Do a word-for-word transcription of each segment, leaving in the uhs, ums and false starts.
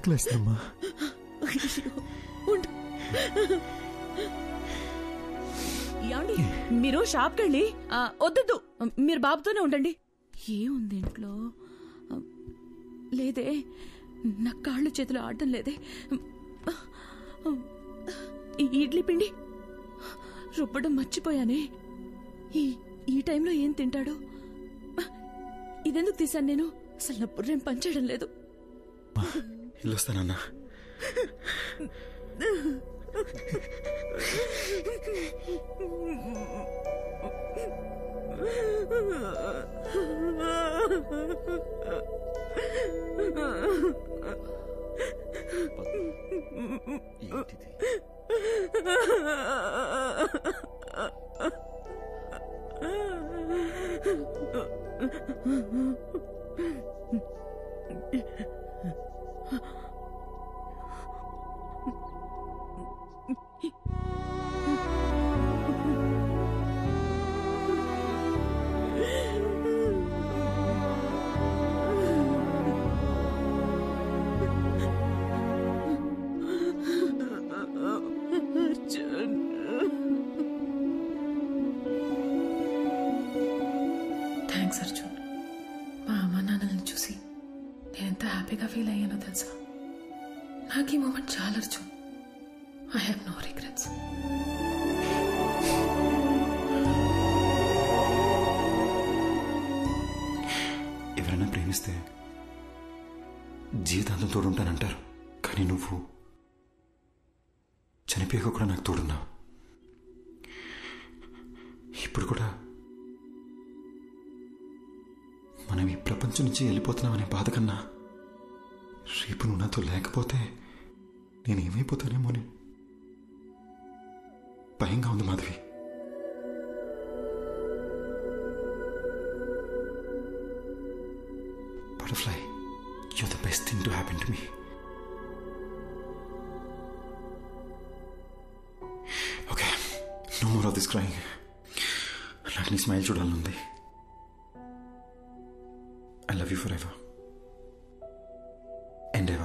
ఆకలేస్తుందమ్మా. ఏమండి మీరు షాప్కి వెళ్ళి వద్దొద్దు, మీరు బాబుతోనే ఉండండి. ఏముంది ఇంట్లో? లేదే, నా కాళ్ళు చేతులు ఆడటం లేదే. ఇడ్లీ పిండి రుబ్బడం మర్చిపోయానే. ఈ ఈ టైంలో ఏం తింటాడు? ఇదెందుకు తీశాను నేను? అసలు నా బుర్రేం పనిచేయడం లేదు. వెళ్ళొస్తానన్నా. థ్యాంక్స్ అర్జున్. మా అమ్మ నాన్నల్ని చూసి నేను ఎంత హ్యాపీగా ఫీల్ అయ్యానో తెలుసా? నాకు ఈ మూమెంట్ చాలా Arjun. I have no regrets. ఎవరైనా ప్రేమిస్తే జీవితాంతం తోడుంటానంటారు, కానీ నువ్వు చనిపోయాక కూడా నాకు తోడున్నావు. ఇప్పుడు కూడా మనం ఈ ప్రపంచం నుంచి వెళ్ళిపోతున్నామనే బాధ కన్నా రేపు నువ్వు నాతో లేకపోతే నేనేమైపోతానేమో అని భయంగా ఉంది Madhavi. Butterfly, you're the best thing to happen to me. Okay, no more of this crying. నాకు నీ స్మైల్ చూడాలనుంది. I love you forever and ever.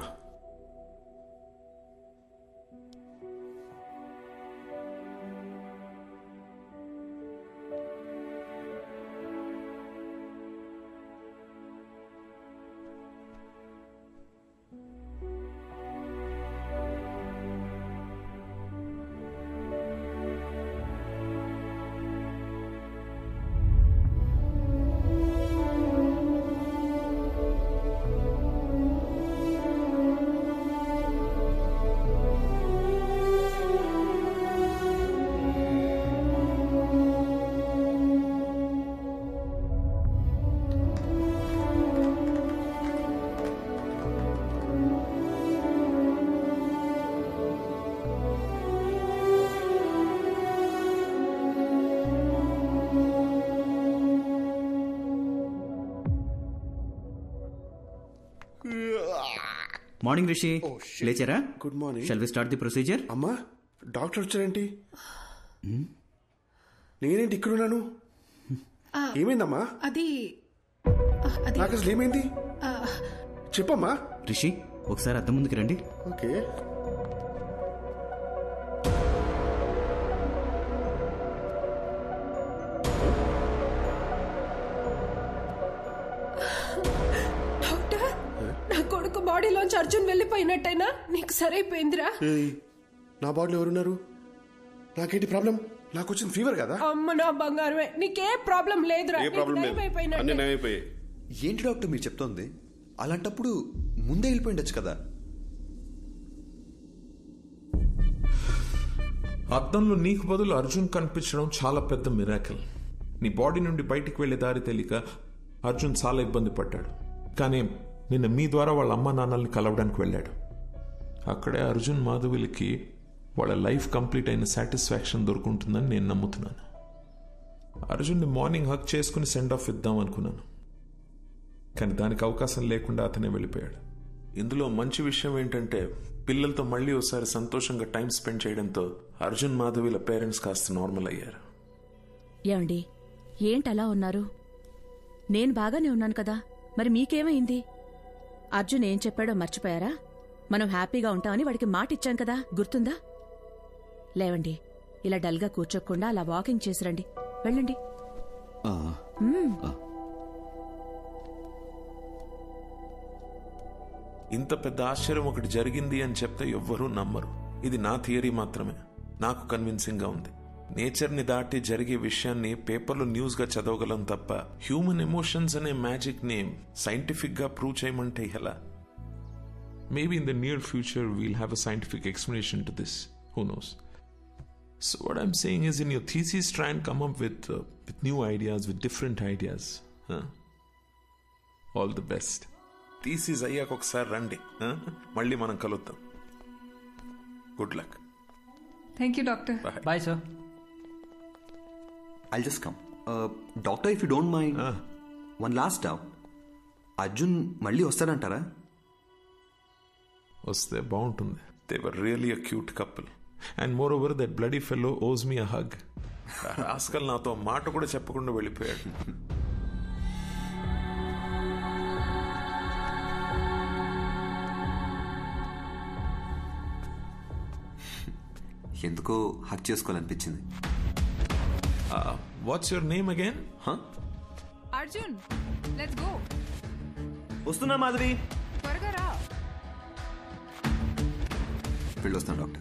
Morning Rishi, లేచారా? Good morning. Shall we start the procedure? అమ్మా, డాక్టర్ వచ్చారేంటి? నేనేంటి ఇక్కడున్నాను? ఏమైందమ్మా? అది నాకు అసలు ఏమైంది చెప్పమ్మా. రిషి, ఒకసారి అద్దం ముందుకు రండి. ఓకే. బాడీలోంచి అర్జున్ వెళ్ళిపోయినట్టయినా నీకు సరైపోయిందిరా. నా బాడీలో ఎవరున్నారు? నాకేంటి ప్రాబ్లం? నాకు వచ్చిన ఫీవర్ కదా. అమ్మ నా బంగారమే, నీకే ప్రాబ్లం లేదురా. ఏంటి డాక్టర్ మీరు చెప్తోంది? అలాంటప్పుడు ముందే వెళ్ళిపోయిండొచ్చు కదా. అద్దంలో నీకు బదులు అర్జున్ కనిపించడం చాలా పెద్ద మిరాకిల్. నీ బాడీ నుండి బయటికి వెళ్లే దారి తెలియక అర్జున్ చాలా ఇబ్బంది పడ్డాడు. కానీ నిన్న మీ ద్వారా వాళ్ళ అమ్మ నాన్నల్ని కలవడానికి వెళ్ళాడు. అక్కడే అర్జున్ మాధవిలకి వాళ్ళ లైఫ్ కంప్లీట్ అయిన సాటిస్ఫాక్షన్ దొరుకుంటుందని నేను నమ్ముతున్నాను. అర్జున్ని మార్నింగ్ హక్ చేసుకుని సెండ్ ఆఫ్ ఇద్దాం అనుకున్నాను, కానీ దానికి అవకాశం లేకుండా అతనే వెళ్ళిపోయాడు. ఇందులో మంచి విషయం ఏంటంటే పిల్లలతో మళ్ళీ ఒకసారి సంతోషంగా టైం స్పెండ్ చేయడంతో అర్జున్ మాధవిల పేరెంట్స్ కాస్త నార్మల్ అయ్యారు. ఏమండి, ఏంటలా ఉన్నారు? నేను బాగానే ఉన్నాను కదా, మరి మీకేమైంది? అర్జున్ ఏం చెప్పాడో మర్చిపోయారా? మనం హ్యాపీగా ఉంటామని వాడికి మాట ఇచ్చాం కదా, గుర్తుందా? లేవండి, ఇలా డల్గా కూర్చోకుండా అలా వాకింగ్ చేసిరండి. వెళ్ళండి. ఇంత పెద్ద ఆశ్చర్యం ఒకటి జరిగింది అని చెప్తే ఎవ్వరూ నమ్మరు. ఇది నా థియరీ మాత్రమే, నాకు కన్విన్సింగ్ గా ఉంది. నేచర్ ని దాటి జరిగే విషయాన్ని పేపర్లో న్యూస్ గా చదవగలం తప్ప హ్యూమన్ ఎమోషన్స్ అనే మ్యాజిక్ ని సైంటిఫిక్ గా ప్రూవ్ చేయమంటే ఎలా? Maybe in the near future we'll have a scientific explanation to this. Who knows? So what I'm saying is, in your thesis, try and come up with uh, with new ideas, with different ideas. Huh? All the best. Thesis అయ్యాక ఒకసారి రండి, మళ్ళీ మనం కలుద్దాం. Good luck. Thank you doctor. Bye sir. I'll just come. Uh, doctor, if you don't mind, uh. one last doubt. Arjun మళ్ళీ వస్తాడంటారా? వస్తే బాగుంటుంది. They were really a cute couple. And moreover, that bloody fellow owes me a hug. Rascal నాతో మాట కూడా చెప్పకుండా వెళ్ళిపోయాడు. ఎందుకో హక్ చేసుకోవాలనిపించింది. What's your name again? Arjun, let's go. వస్తున్నా మాధవి. త్వరగా రా. వెళ్ళొస్తాను డాక్టర్.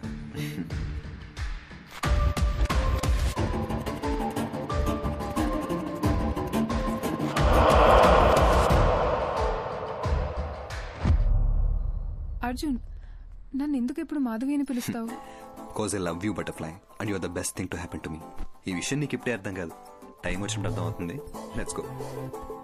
అర్జున్, నన్ను ఎందుకు ఎప్పుడు మాధవి అని పిలుస్తావు? Because I love you butterfly and you're the best thing to happen to me. ఈ విషయం నీకు ఇప్పుడే అర్థం కాదు, టైం వచ్చినప్పుడు అర్థం అవుతుంది. Let's go.